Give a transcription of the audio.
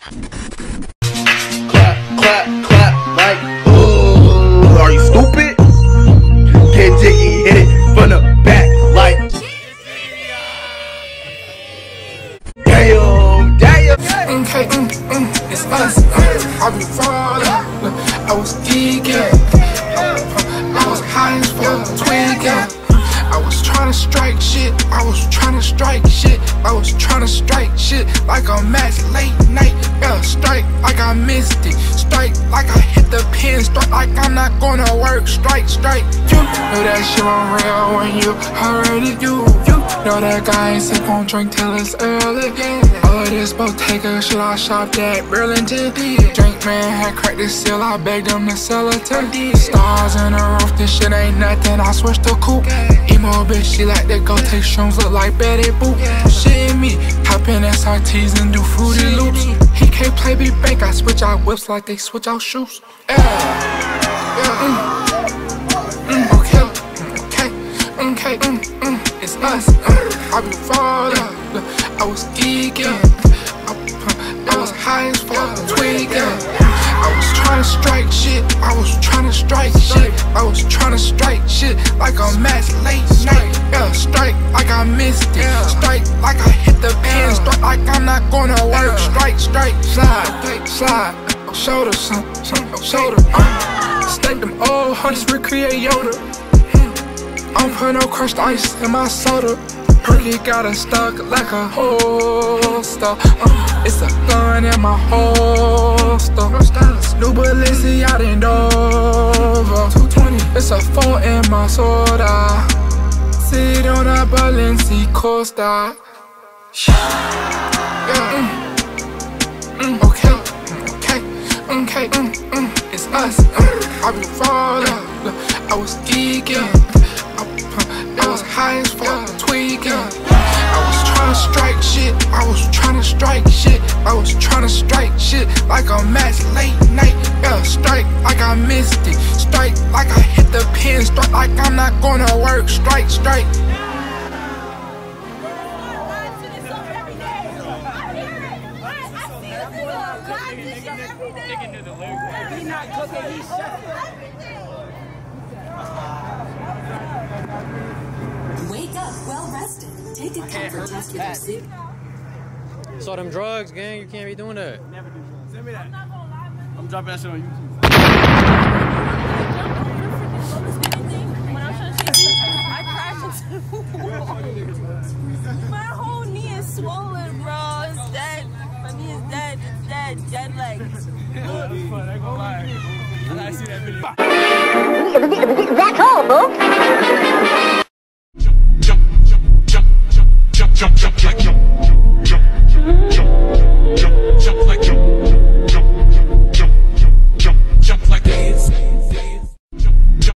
Clap, clap, clap, like, ooh, are you stupid? Get jiggy, hit it from the back, like, damn, damn. Okay, it's us. I be falling. I was geeking. I was high as fuck, tweaking. I was trying to strike shit. I was trying to strike shit. I was trying to strike shit like a match late night. Yeah, strike like I missed it. Strike like I hit the pin. Strike like I'm not gonna work. Strike, strike. You know that shit on real when you already do. You know that guy ain't sick on drink till it's early. All of this Bottega shit I shopped at Burlington. Drink man had cracked the seal. I begged him to sell it to. Stars in the roof. This shit ain't nothing. I switched to coupe. Emo bitch, she like to go take shrooms, look like Betty Boop. Shit in me, hop in SRTs and do Fruity Loops. He can't play big bank, I switch out whips like they switch out shoes. Okay, it's us. I be falling, I was geeking. I was high as fuck, tweaking. I was trying to strike shit. I was trying to strike shit. I was trying to strike shit like a match late night. Yeah, strike like I missed it. Strike like I hit the pin. Strike like I'm not gonna work. Strike, strike, slide, slide. Shoulder, shoulder. Stack them old hunters, recreate Yoda. I don't put no crushed ice in my soda. Perky got it stuck like a holster. It's a gun in my holster. New Balenciaga in Dover. 220. It's a 4 in my soda. Sit on a Balenci Costa. Okay, it's us. I be falling. I was geeking. I was high as fuck, tweaking. I was trying to strike shit. I was trying to strike shit. I was trying to strike shit like a match late night. Yeah, strike like I missed it. Strike like I hit the pin. Strike like I'm not gonna work. Strike, strike. Wake up well rested. Take a comfort test with your suit. So them drugs, gang, you can't be doing that. Never do drugs. Send me that. I'm dropping that shit on YouTube. My whole knee is swollen, bro. It's dead. My knee is dead. It's dead. Dead legs. That's fun. I ain't gonna lie. I gotta see that video. That's all, folks.